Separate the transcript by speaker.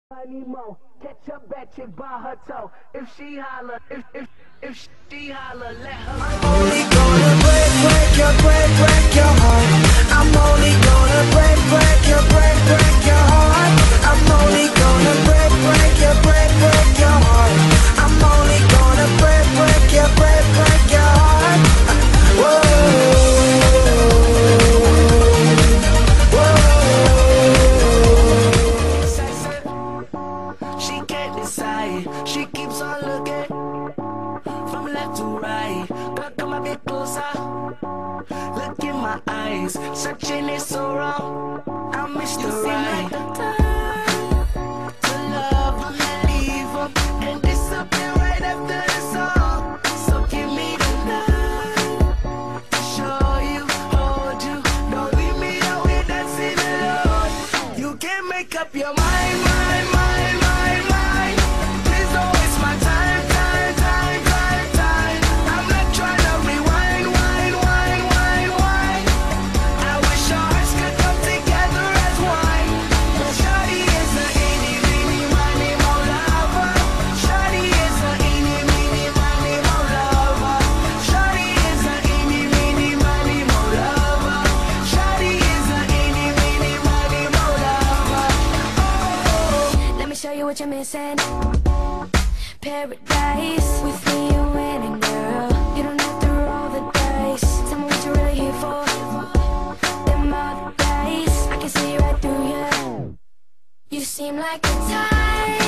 Speaker 1: I need more. Catch up bad chick by her toe. If she holler, if she holler, let her. I'm only gonna break your heart. I'm only gonna break your heart. I'm only gonna break your heart. I'm only gonna break your heart. Whoa. She can't decide. She keeps on looking from left to right. Girl, come a bit closer. Look in my eyes. Searching is so wrong. I missed the right to love, leave up, and disappear right after the song. So give me the night to show you, hold you. Don't leave me out here dancing alone. You can't make up your mind. Please don't waste my time. I'm not trying to rewind. I wish our hearts could come together as one. But shawty is a eenie, meenie, miny, mo lover. Shawty is a eenie, meenie, miny, mo lover. Shawty is a eenie, meenie, miny, mo lover. Shawty is a eenie, meenie, miny, mo lover. Oh.
Speaker 2: Let me show you what you're missing. Paradise, with me you're winning, girl. You don't have to roll the dice. Tell me what you're really here for. Them other guys, I can see right through you. You seem like the type